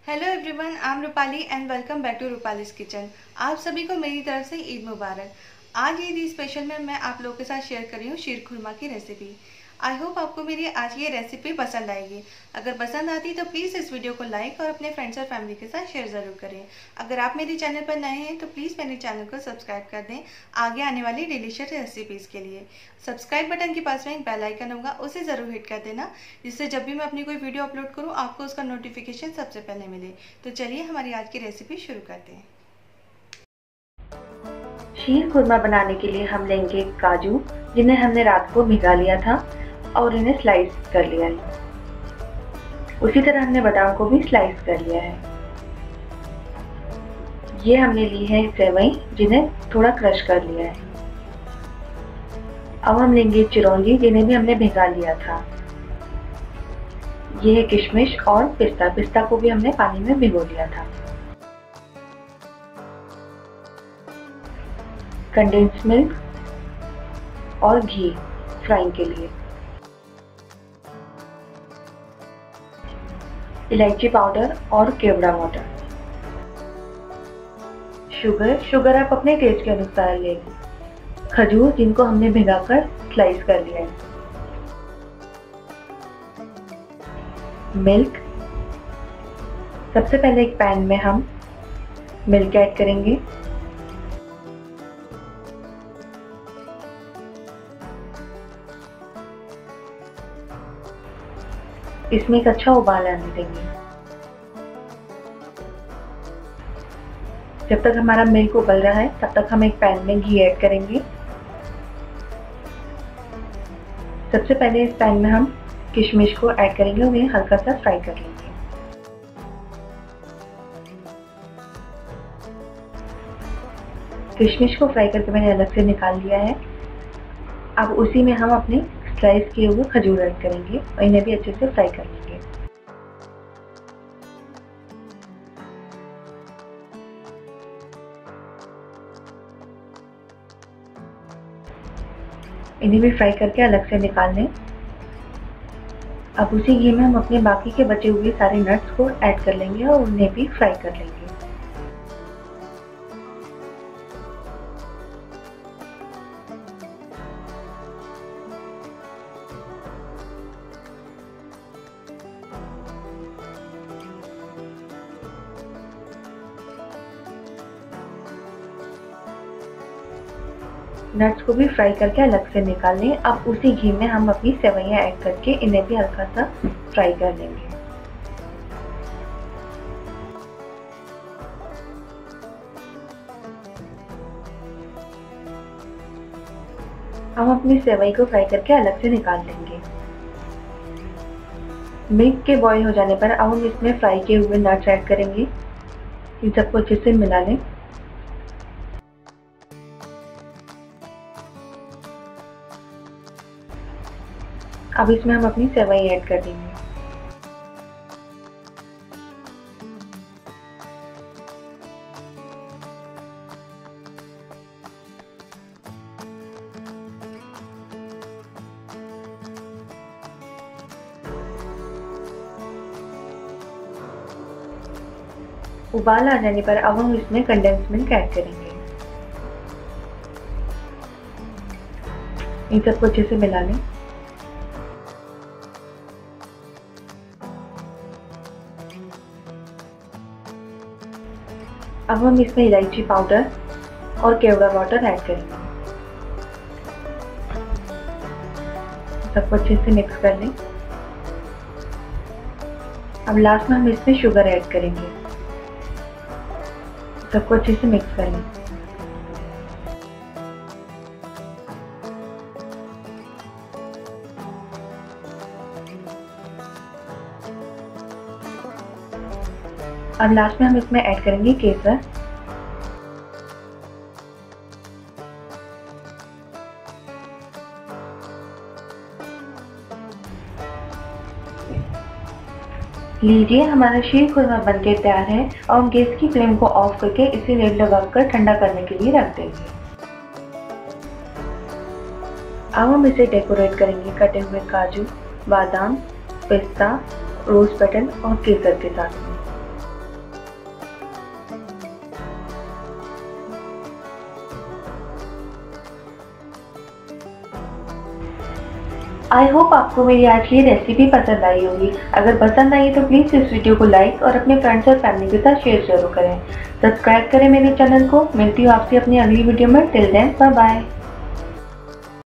Hello everyone, I am Rupali and welcome back to Rupali's kitchen. आप सभी को मेरी तरफ से ईद मुबारक। आज ईद स्पेशल में मैं आप लोगों के साथ शेयर कर रही हूँ शीर खुरमा की रेसिपी। आई होप आपको मेरी आज ये रेसिपी पसंद आएगी। अगर पसंद आती तो प्लीज़ इस वीडियो को लाइक और अपने फ्रेंड्स और फैमिली के साथ शेयर ज़रूर करें। अगर आप मेरे चैनल पर नए हैं तो प्लीज़ मेरे चैनल को सब्सक्राइब कर दें आगे आने वाली डिलीशियस रेसिपीज़ के लिए। सब्सक्राइब बटन के पास में एक बेल आइकन होगा, उसे ज़रूर हिट कर देना, जिससे जब भी मैं अपनी कोई वीडियो अपलोड करूँ आपको उसका नोटिफिकेशन सबसे पहले मिले। तो चलिए हमारी आज की रेसिपी शुरू करते हैं। शीर खुरमा बनाने के लिए हम लेंगे काजू, जिन्हें हमने रात को भिगा लिया था और इन्हें स्लाइस कर लिया है। उसी तरह हमने बादाम को भी स्लाइस कर लिया है। ये हमने ली है सेवई, जिन्हें थोड़ा क्रश कर लिया है। अब हम लेंगे चिरौंजी, जिन्हें भी हमने भिगा लिया था। ये है किशमिश और पिस्ता को भी हमने पानी में भिगो लिया था। कंडेंस मिल्क और घी फ्राइंग के लिए, इलायची पाउडर और केवड़ा वाटर, शुगर आप अपने टेस्ट के अनुसार लेंगे, खजूर जिनको हमने भिगाकर स्लाइस कर लिया है, मिल्क। सबसे पहले एक पैन में हम मिल्क ऐड करेंगे। इसमें एक अच्छा उबाल आने देंगे। जब तक हमारा मिल्क उबल रहा है तब तक हम एक पैन में घी ऐड करेंगे। सबसे पहले इस पैन में हम किशमिश को ऐड करेंगे और इन्हें हल्का सा फ्राई कर लेंगे। किशमिश को फ्राई करके मैंने अलग से निकाल लिया है। अब उसी में हम अपने स्लाइस किए हुए खजूर ऐड करेंगे और इन्हें भी अच्छे से फ्राई कर लेंगे। इन्हें भी फ्राई करके अलग से निकाल लें। अब उसी घी में हम अपने बाकी के बचे हुए सारे नट्स को ऐड कर लेंगे और उन्हें भी फ्राई कर लेंगे। नट्स को भी फ्राई करके अलग से निकाल लें। अब उसी घी में हम अपनी सेवइयां ऐड करके इन्हें भी हल्का सा फ्राई कर लेंगे। हम अपनी सेवई को फ्राई करके अलग से निकाल लेंगे। मिल्क के बॉईल हो जाने पर अब हम इसमें फ्राई किए हुए नट्स ऐड करेंगे। इन सबको अच्छे से मिला लें। अब इसमें हम अपनी सेवई ऐड कर देंगे। उबाल आ जाने पर अब हम इसमें कंडेंस मिल्क ऐड करेंगे। इन सबको अच्छे से मिला लें। अब हम इसमें इलायची पाउडर और केवड़ा वाटर ऐड करेंगे। सबको अच्छे से मिक्स कर लें। अब लास्ट में हम इसमें शुगर ऐड करेंगे। सबको अच्छे से मिक्स कर लें। अब लास्ट में हम इसमें ऐड करेंगे केसर। लीजिए, हमारा शीर खुरमा बनके तैयार है और हम गैस की फ्लेम को ऑफ करके इसे लिड लगाकर ठंडा करने के लिए रख देंगे। अब हम इसे डेकोरेट करेंगे कटे हुए काजू, बादाम, पिस्ता, रोज बटन और केसर के साथ में। आई होप आपको मेरी आज की रेसिपी पसंद आई होगी। अगर पसंद आई तो प्लीज़ इस वीडियो को लाइक और अपने फ्रेंड्स और फैमिली के साथ शेयर जरूर करें। सब्सक्राइब करें मेरे चैनल को। मिलती हूँ आपसे अपनी अगली वीडियो में। Till then bye bye.